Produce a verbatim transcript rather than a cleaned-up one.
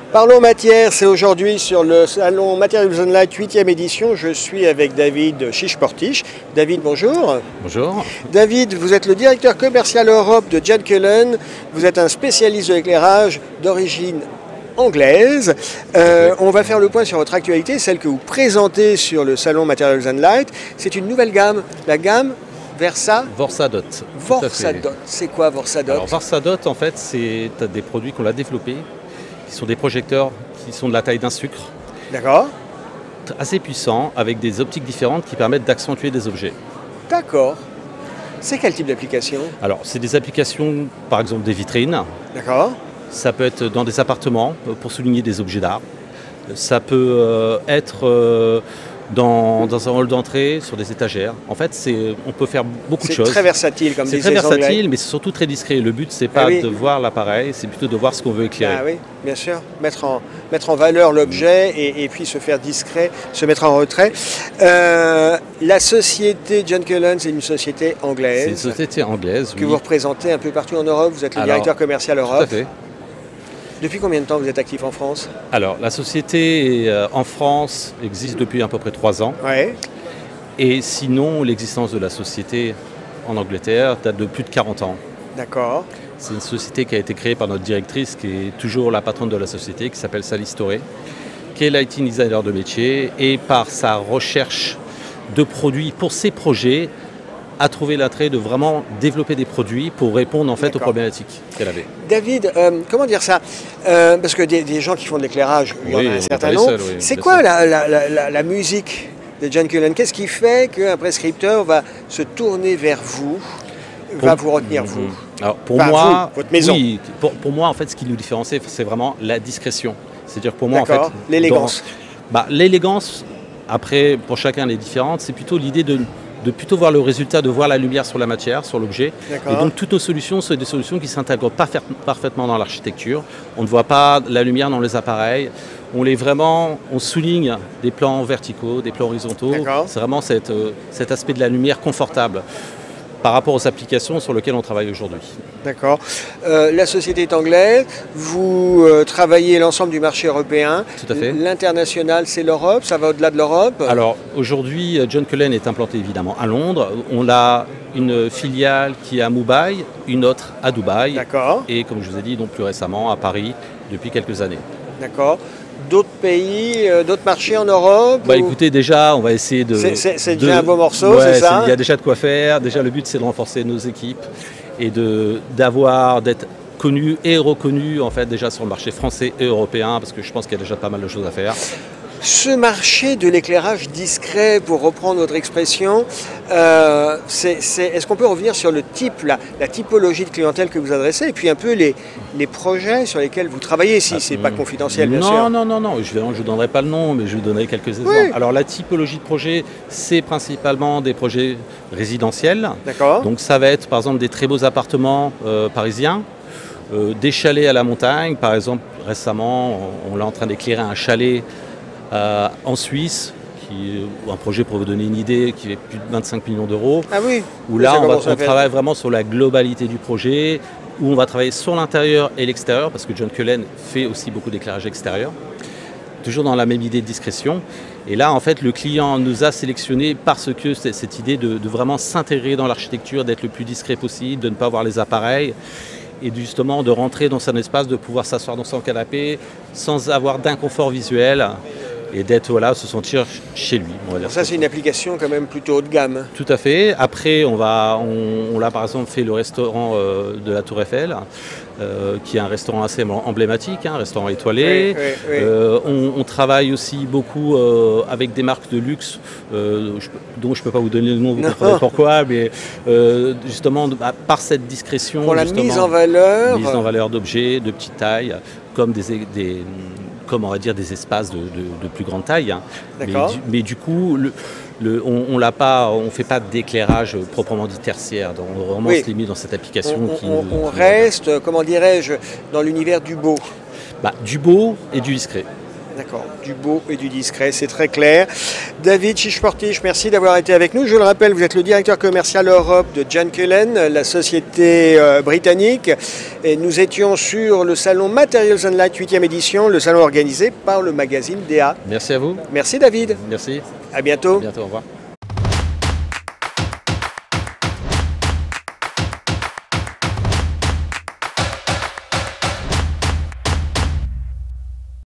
Parlons matière, c'est aujourd'hui sur le salon Materials and Light huitième édition. Je suis avec David Chiche-Portiche. David, bonjour. Bonjour. David, vous êtes le directeur commercial Europe de John Cullen. Vous êtes un spécialiste de l'éclairage d'origine anglaise. Euh, on va faire le point sur votre actualité, celle que vous présentez sur le salon Materials and Light. C'est une nouvelle gamme, la gamme Versa Vorsadot. Vorsadot. C'est quoi Vorsadot? Alors Vorsadot, en fait, c'est des produits qu'on a développés, qui sont des projecteurs qui sont de la taille d'un sucre. D'accord. Assez puissants, avec des optiques différentes qui permettent d'accentuer des objets. D'accord. C'est quel type d'application? Alors, c'est des applications, par exemple, des vitrines. D'accord. Ça peut être dans des appartements, pour souligner des objets d'art. Ça peut euh, être euh, dans, dans un hall d'entrée, sur des étagères. En fait, on peut faire beaucoup de choses. C'est très versatile, comme C'est disent très les Anglais. versatile, mais c'est surtout très discret. Le but, c'est pas Ah oui. de voir l'appareil, c'est plutôt de voir ce qu'on veut éclairer. Ah oui, bien sûr. Mettre en, mettre en valeur l'objet et, et puis se faire discret, se mettre en retrait. Euh, la société John Cullen, c'est une société anglaise. C'est une société anglaise, que oui. vous représentez un peu partout en Europe. Vous êtes le Alors, directeur commercial Europe. Tout à fait. Depuis combien de temps vous êtes actif en France? Alors, la société euh, en France existe depuis à peu près trois ans. Oui. Et sinon, l'existence de la société en Angleterre date de plus de quarante ans. D'accord. C'est une société qui a été créée par notre directrice, qui est toujours la patronne de la société, qui s'appelle Sally Storey, qui est l'I T designer de métier, et par sa recherche de produits pour ses projets, a trouvé l'attrait de vraiment développer des produits pour répondre en fait aux problématiques qu'elle avait. David, euh, comment dire ça euh, Parce que des, des gens qui font de l'éclairage, il y en Oui, a un on certain est pas les nombre. seuls, oui, C'est bien quoi sûr. la, la, la, la, la musique de John Cullen? Qu'est-ce qui fait qu'un prescripteur va se tourner vers vous, va vous retenir vous? Alors pour Enfin, moi, vous, votre maison. oui, pour, pour moi en fait, ce qui nous différencie, c'est vraiment la discrétion. C'est-à-dire pour moi en fait, l'élégance. Bah, l'élégance, après pour chacun elle est différente. C'est plutôt l'idée de de plutôt voir le résultat, de voir la lumière sur la matière, sur l'objet. Et donc toutes nos solutions sont des solutions qui s'intègrent parfaitement dans l'architecture. On ne voit pas la lumière dans les appareils. On les vraiment, on souligne des plans verticaux, des plans horizontaux. C'est vraiment cette, euh, cet aspect de la lumière confortable par rapport aux applications sur lesquelles on travaille aujourd'hui. D'accord. Euh, la société est anglaise, vous euh, travaillez l'ensemble du marché européen. Tout à fait. L'international, c'est l'Europe, ça va au-delà de l'Europe? Alors aujourd'hui, John Cullen est implanté évidemment à Londres. On a une filiale qui est à Mumbai, une autre à Dubaï. D'accord. Et comme je vous ai dit, donc plus récemment à Paris depuis quelques années. D'accord. D'autres pays, euh, d'autres marchés en Europe? Bah ou... écoutez, déjà, on va essayer de... C'est déjà un beau morceau, ouais, c'est ça? Il y a déjà de quoi faire. Déjà, le but, c'est de renforcer nos équipes et d'avoir, d'être connus et reconnus, en fait, déjà sur le marché français et européen, parce que je pense qu'il y a déjà pas mal de choses à faire. Ce marché de l'éclairage discret, pour reprendre votre expression, euh, est-ce qu'on peut revenir sur le type, la, la typologie de clientèle que vous adressez, et puis un peu les, les projets sur lesquels vous travaillez, si ah, ce n'est pas confidentiel, bien non, sûr? Non, non, non, je ne vous donnerai pas le nom, mais je vous donnerai quelques exemples. Oui. Alors la typologie de projet, c'est principalement des projets résidentiels. D'accord. Donc ça va être par exemple des très beaux appartements euh, parisiens, euh, des chalets à la montagne. Par exemple, récemment, on, on est en train d'éclairer un chalet Euh, en Suisse, qui, un projet pour vous donner une idée qui est plus de vingt-cinq millions d'euros. Ah oui. Où là, on, va, on travaille vraiment sur la globalité du projet, où on va travailler sur l'intérieur et l'extérieur, parce que John Cullen fait aussi beaucoup d'éclairage extérieur, toujours dans la même idée de discrétion. Et là, en fait, le client nous a sélectionné parce que c'est cette idée de, de vraiment s'intégrer dans l'architecture, d'être le plus discret possible, de ne pas voir les appareils, et justement de rentrer dans son espace, de pouvoir s'asseoir dans son canapé sans avoir d'inconfort visuel. Et d'être, voilà, se sentir chez lui. On va dire. Ça, c'est une application quand même plutôt haut de gamme. Tout à fait. Après, on, va, on, on a par exemple fait le restaurant euh, de la Tour Eiffel, euh, qui est un restaurant assez emblématique, hein, un restaurant étoilé. Oui, oui, oui. Euh, on, on travaille aussi beaucoup euh, avec des marques de luxe, euh, je, dont je ne peux pas vous donner le nom, vous comprendrez pourquoi, mais euh, justement, bah, par cette discrétion. Pour la mise en valeur. Mise en valeur d'objets de petite taille, comme des... des comme on va dire des espaces de, de, de plus grande taille. Hein. Mais, du, mais du coup, le, le, on ne on fait pas d'éclairage proprement dit tertiaire. Donc on vraiment oui. se limite dans cette application. On, qui on, nous, on qui reste, nous... comment dirais-je, dans l'univers du beau. Bah, du beau et du discret. D'accord, du beau et du discret, c'est très clair. David Chichportiche, merci d'avoir été avec nous. Je le rappelle, vous êtes le directeur commercial Europe de John Cullen, la société euh, britannique. Et nous étions sur le salon Materials and Light huitième édition, le salon organisé par le magazine D A. Merci à vous. Merci David. Merci. À bientôt. À bientôt, au revoir.